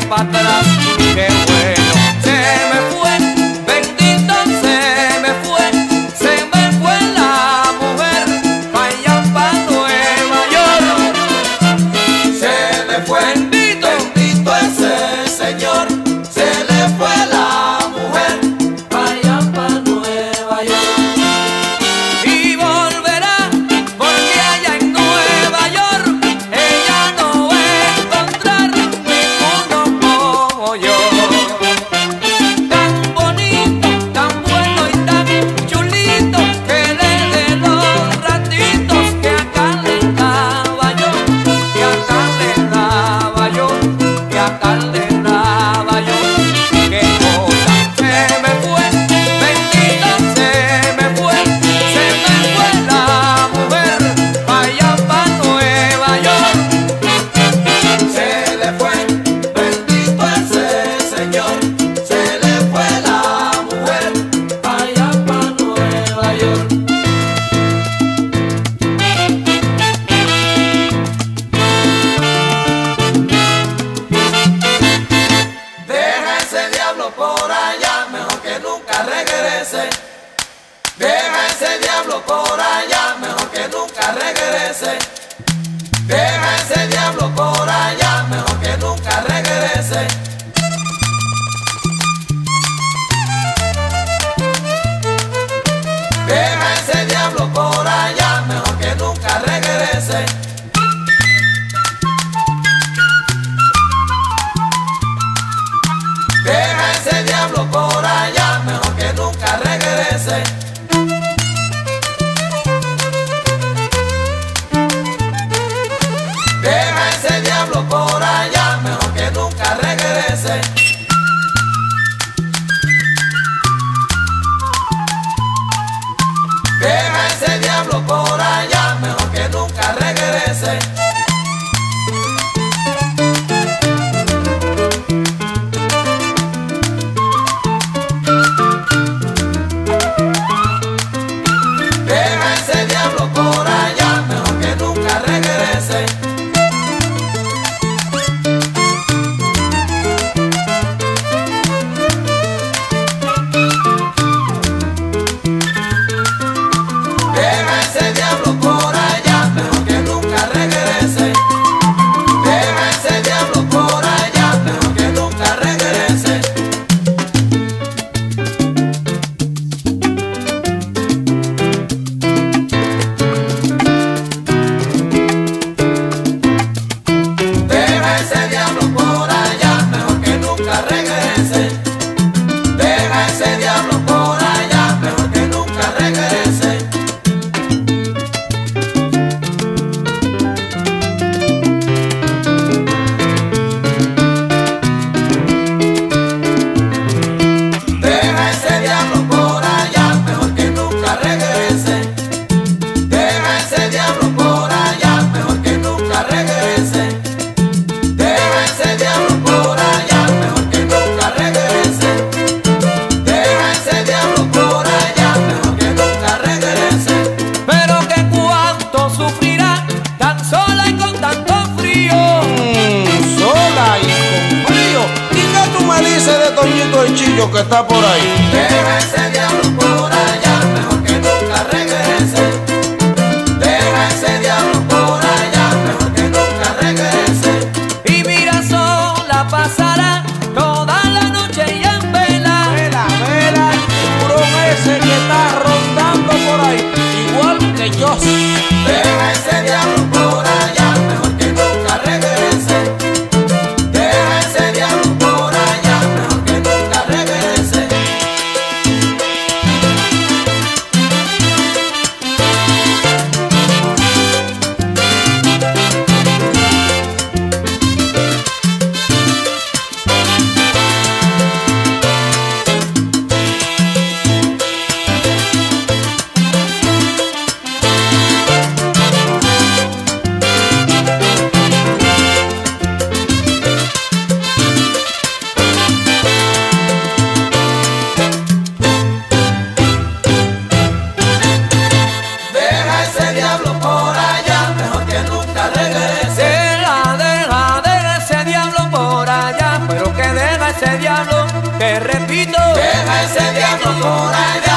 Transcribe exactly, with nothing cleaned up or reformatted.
para atrás. Qué bueno, se me fue, bendito se me fue, se me fue la mujer pa' allá pa' Nueva York. Se le fue, bendito, bendito es el Señor, se le fue la mujer pa' allá pa' Nueva York. Y volverá porque allá en Nueva York ella no va a encontrar ninguno como yo. Tan bonito, tan bueno y tan chulito, que le dé los ratitos que acá le daba yo, que acá le daba yo, que acá le daba yo. Qué cosa, se me fue, bendito se me fue, se me fue la mujer pa' allá pa' Nueva York. Se le fue, bendito es el Señor, se le fue la mujer pa' allá pa' Nueva York. Deja ese diablo por allá, mejor que nunca regrese. Deja ese diablo por allá, mejor que nunca regrese. Deja ese diablo por allá, mejor que nunca regrese. Deja ese diablo por allá, mejor que nunca regrese. Deja ese diablo por allá, mejor que nunca regrese. Deja ese diablo por allá, mejor que nunca regrese. Deja ese diablo por allá, mejor que nunca regrese. Deja ese diablo por allá, mejor que nunca regrese. Deja ese diablo por allá, mejor que nunca regrese. Deja ese diablo por allá, mejor que nunca regrese. Deja ese diablo por allá, mejor que nunca regrese. Deja ese diablo por allá, mejor que nunca regrese. Deja ese diablo por allá, mejor que nunca regrese. Deja ese diablo por allá, mejor que nunca regrese. Deja ese diablo por allá, mejor que nunca regrese. Deja ese diablo por allá, mejor que nunca regrese. Pero que cuánto sufrirá tan sola y con tanto frío. Mm, sola y con frío. ¿Y qué tú me dices de Toñito el Chillo que está por ahí? Deja ese diablo por allá, mejor que nunca regrese. Deja ese diablo por allá, mejor que nunca regrese. Y mira, sola pasará toda la noche y en vela. Vela, vela el tiburón ese que está rondando por ahí, igual que yo. Deja ese diablo por allá, mejor que nunca regrese. Deja ese diablo por allá, mejor que nunca regrese. ese diablo, que repito, deja ese diablo por ahí.